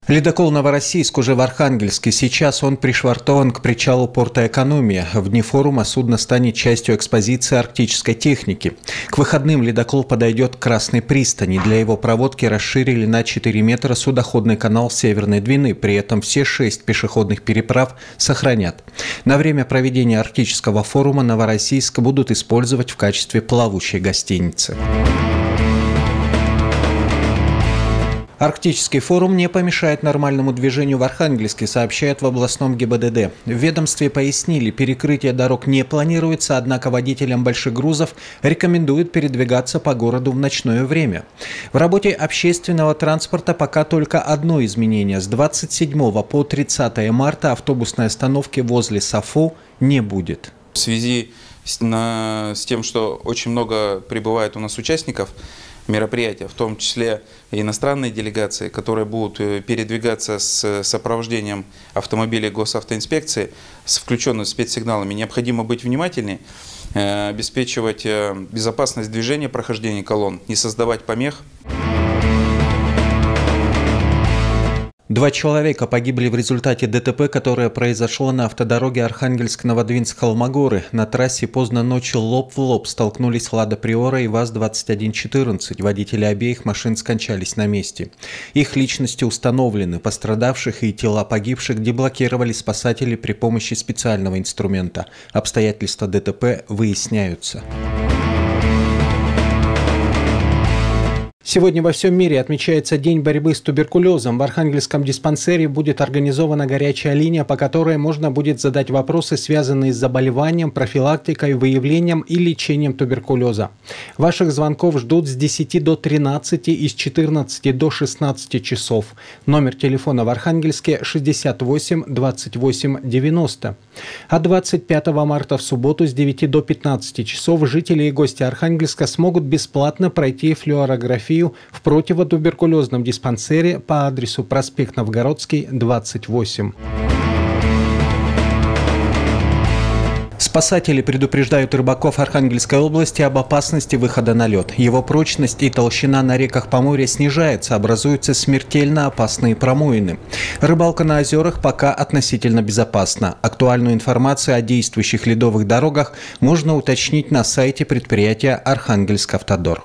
Ледокол «Новороссийск» уже в Архангельске. Сейчас он пришвартован к причалу порта «Экономия». В дни форума судно станет частью экспозиции арктической техники. К выходным ледокол подойдет к Красной пристани. Для его проводки расширили на 4 метра судоходный канал Северной Двины. При этом все 6 пешеходных переправ сохранят. На время проведения арктического форума «Новороссийск» будут использовать в качестве плавучей гостиницы. Арктический форум не помешает нормальному движению в Архангельске, сообщают в областном ГИБДД. В ведомстве пояснили, перекрытие дорог не планируется, однако водителям больших грузов рекомендуют передвигаться по городу в ночное время. В работе общественного транспорта пока только одно изменение. С 27 по 30 марта автобусной остановки возле САФО не будет. В связи с тем, что очень много прибывает у нас участников мероприятия, в том числе и иностранные делегации, которые будут передвигаться с сопровождением автомобилей госавтоинспекции, с включенными спецсигналами, необходимо быть внимательнее, обеспечивать безопасность движения, прохождения колонн, не создавать помех. 2 человека погибли в результате ДТП, которое произошло на автодороге Архангельск-Новодвинск-Холмогоры. На трассе поздно ночью лоб в лоб столкнулись «Лада Приора» и ВАЗ-2114. Водители обеих машин скончались на месте. Их личности установлены. Пострадавших и тела погибших деблокировали спасатели при помощи специального инструмента. Обстоятельства ДТП выясняются. Сегодня во всем мире отмечается День борьбы с туберкулезом. В Архангельском диспансере будет организована горячая линия, по которой можно будет задать вопросы, связанные с заболеванием, профилактикой, выявлением и лечением туберкулеза. Ваших звонков ждут с 10 до 13 и с 14 до 16 часов. Номер телефона в Архангельске 68 28 90. А 25 марта в субботу с 9 до 15 часов жители и гости Архангельска смогут бесплатно пройти флюорографию в противотуберкулезном диспансере по адресу проспект Новгородский, 28. Спасатели предупреждают рыбаков Архангельской области об опасности выхода на лед. Его прочность и толщина на реках Поморья снижается, образуются смертельно опасные промоины. Рыбалка на озерах пока относительно безопасна. Актуальную информацию о действующих ледовых дорогах можно уточнить на сайте предприятия «Архангельск-Автодор».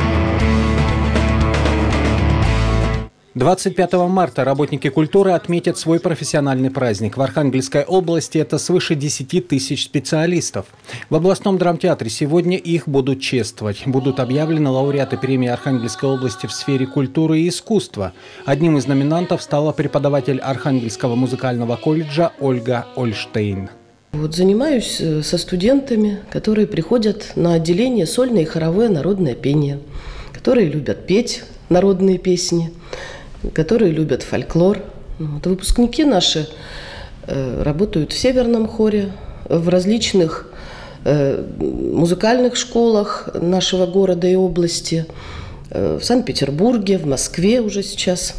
25 марта работники культуры отметят свой профессиональный праздник. В Архангельской области это свыше 10 тысяч специалистов. В областном драмтеатре сегодня их будут чествовать. Будут объявлены лауреаты премии Архангельской области в сфере культуры и искусства. Одним из номинантов стала преподаватель Архангельского музыкального колледжа Ольга Ольштейн. Занимаюсь со студентами, которые приходят на отделение сольное и хоровое народное пение, которые любят петь народные песни, которые любят фольклор. Выпускники наши работают в Северном хоре, в различных музыкальных школах нашего города и области, в Санкт-Петербурге, в Москве уже сейчас.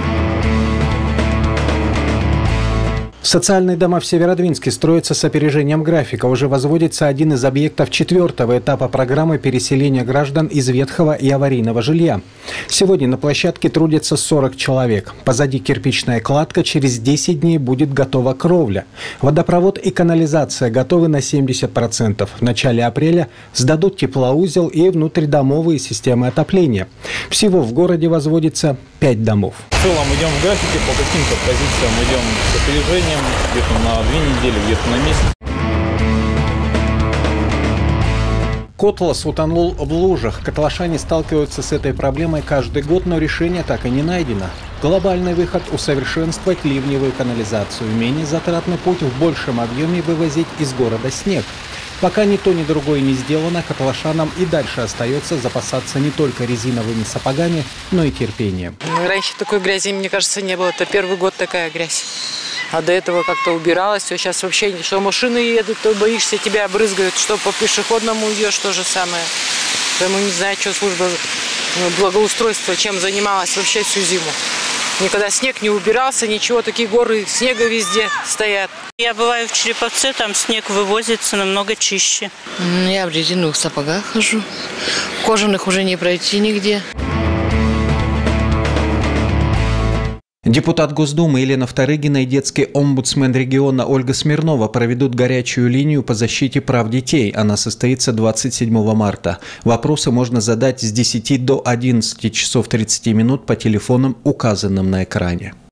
Социальные дома в Северодвинске строятся с опережением графика. Уже возводится один из объектов 4-го этапа программы переселения граждан из ветхого и аварийного жилья. Сегодня на площадке трудятся 40 человек. Позади кирпичная кладка, через 10 дней будет готова кровля. Водопровод и канализация готовы на 70%. В начале апреля сдадут теплоузел и внутридомовые системы отопления. Всего в городе возводится 5 домов. В целом идем в графике, по каким-то позициям идем с опережением, где-то на 2 недели, где-то на месяц. Котлас утонул в лужах. Котлашане сталкиваются с этой проблемой каждый год, но решение так и не найдено. Глобальный выход – усовершенствовать ливневую канализацию. Менее затратный путь – в большем объеме вывозить из города снег. Пока ни то, ни другое не сделано, котлашанам и дальше остается запасаться не только резиновыми сапогами, но и терпением. Раньше такой грязи, мне кажется, не было. Это первый год такая грязь. А до этого как-то убиралось. Все сейчас вообще, что машины едут, то боишься, тебя обрызгают, что по пешеходному идешь, то же самое. Поэтому не знаю, что служба благоустройства, чем занималась вообще всю зиму. Никогда снег не убирался, ничего, такие горы снега везде стоят. Я бываю в Череповце, там снег вывозится намного чище. Я в резиновых сапогах хожу, кожаных уже не пройти нигде. Депутат Госдумы Елена Вторыгина и детский омбудсмен региона Ольга Смирнова проведут горячую линию по защите прав детей. Она состоится 27 марта. Вопросы можно задать с 10 до 11 часов 30 минут по телефонам, указанным на экране.